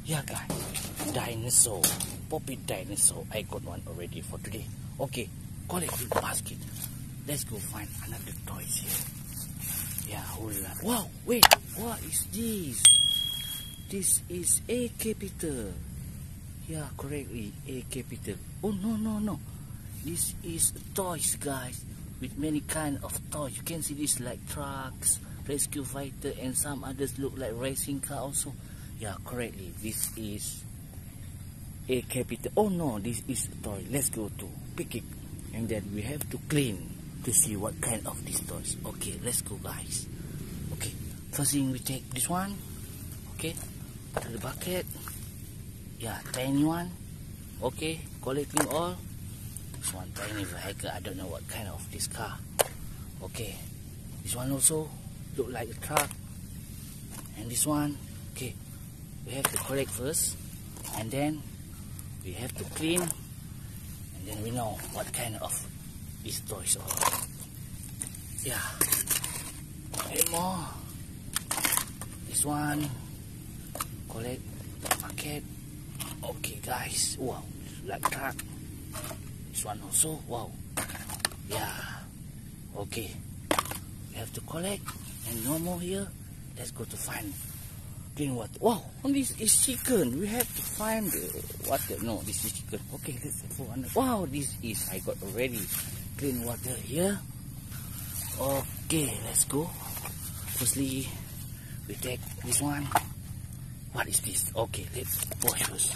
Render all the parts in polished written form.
Yeah, guys, dinosaur, Poppy dinosaur. I got one already for today. Okay, collect the basket. Let's go find another toys here. Yeah, hold on. Wow, wait, what is this? This is A capital. Yeah, correctly, A capital. Oh, no. This is toys, guys, with many kind of toys. You can see this like trucks, rescue fighter, and some others look like racing car also. Yeah, correctly, this is A capital. Oh no, this is a toy. Let's go to pick it, and then we have to clean to see what kind of these toys. Okay, let's go, guys. Okay, first thing we take this one. Okay, put to the bucket. Yeah, tiny one. Okay, collecting all. This one tiny vehicle. I don't know what kind of this car. Okay, this one also look like a truck. And this one, okay, we have to collect first, and then we have to clean, and then we know what kind of these toys are. Yeah, and more. This one, collect the bucket. Okay, guys. Wow, like truck. This one also. Wow. Yeah. Okay. We have to collect, and no more here. Let's go to find clean water. Wow, this is chicken. We have to find the water. No, this is chicken. Okay, let's go for another. Wow, this is, I got already clean water here. Okay, let's go. Firstly, we take this one. What is this? Okay, let's wash first.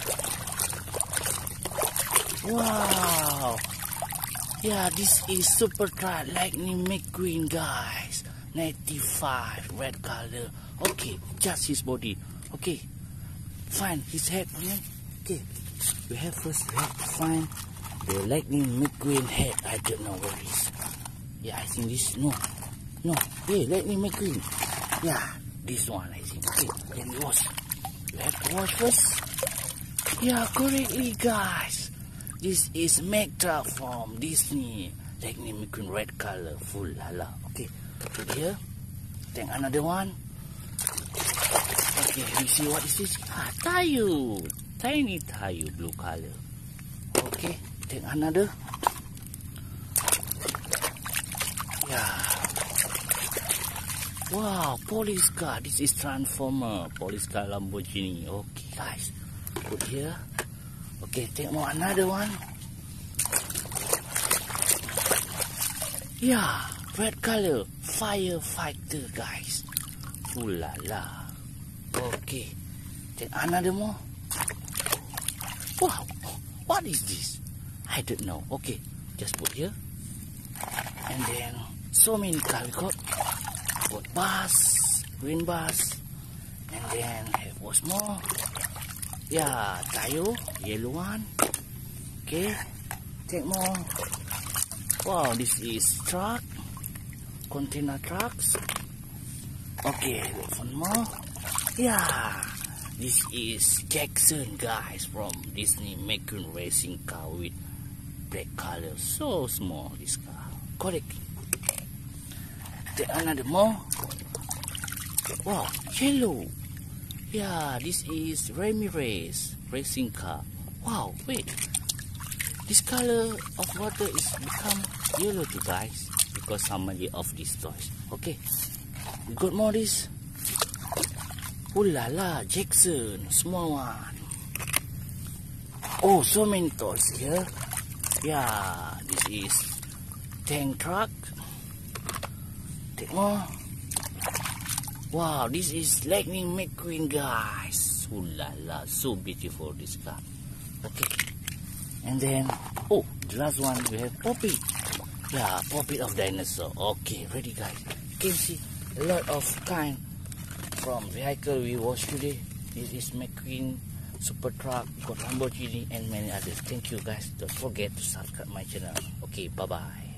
Wow. Yeah, this is Super Truck Lightning McQueen, guys. 95, red color. Okay, just his body. Okay, find his head. Okay, we have to find the Lightning McQueen head. I don't know where it is. Yeah, I think this. No. Hey, Lightning McQueen. Yeah, this one I think. Okay, then we wash. We have to wash first. Yeah, correctly, guys. This is Megtra from Disney. Lightning McQueen, red color, full lala. Okay, put here. Take another one. Okay, we see what is this. Tayu. Tiny Tayu, blue color. Okay, take another. Yeah. Wow, police car. This is Transformer. Police car Lamborghini. Okay, guys. Put here. Okay, take more another one. Yeah, red color. Firefighter, guys. Ooh la la. Okay, take another more. Wow, what is this? I don't know. Okay, just put here. And then so many cars we got. Got bus, green bus, and then have what's more. Yeah, Tayo, yellow one. Okay, take more. Wow, this is truck, container trucks. Okay, wait for more. Yeah, this is Jackson, guys, from Disney McQueen racing car with black color. So small, this car. Correct. Take another more. Wow, yellow. Yeah, this is Ramirez racing car. Wow, wait. This color of water is become yellow too, guys, because somebody of these toys. Okay, we got more this. Ooh la la, Jackson, small one. Oh, so many toys here. Yeah, this is tank truck. Take more. Wow, this is Lightning McQueen, guys. Ooh la la, so beautiful this car. Okay, and then oh, the last one we have Poppy. Yeah, Poppy of dinosaur. Okay, ready, guys. You can see a lot of kind from vehicle we watched today. This is McQueen, Super Truck, got Lamborghini, and many others. Thank you, guys. Don't forget to subscribe my channel. Okay, bye bye.